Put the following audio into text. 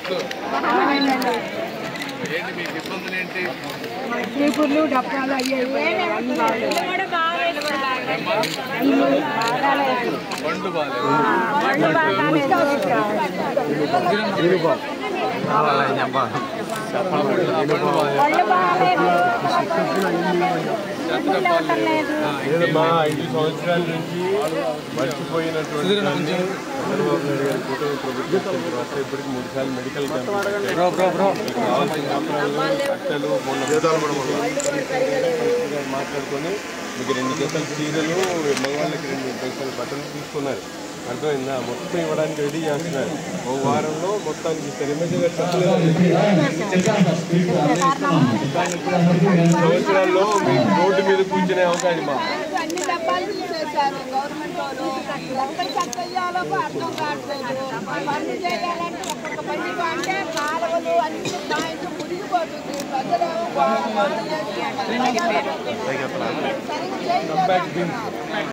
ఏంటి మీకు ఇబ్బందులు ఏంటి? చీపుర్లు డబ్బాలు అయ్యాయి పండ్లు మా 5 సంవత్సరాల నుంచి మర్చిపోయినటువంటి చంద్రబాబు నాయుడు గారి కూటమి ప్రభుత్వం తర్వాత ఇప్పటికి 3 సార్లు మెడికల్ క్యాంప్ అట్టలు మాట్లాడుకొని మీకు 2 జతలు చీరలు మగవాళ్ళకి 2 జతలు బట్టలు తీసుకున్నారు. అర్థమైందా? మొత్తం ఇవ్వడానికి రెడీ చేస్తున్నారు. ఓ వారంలో మొత్తానికి సంవత్సరాల్లో మీకు రోడ్డు మీద కూర్చునే అవకాశం మా అన్ని డబ్బాలు తీసేశారు గవర్నమెంట్ వాళ్ళు. ఎక్కడ చక్కయ్యాలో అర్థం కావట్లేదు. పనులు చేయాలంటే ఒక్కొక్క పని అంటే కాలువలు అన్ని పాయింట్లు మురిగిపోతుంది. ప్రజలేమో పనులు చేస్తున్నారు.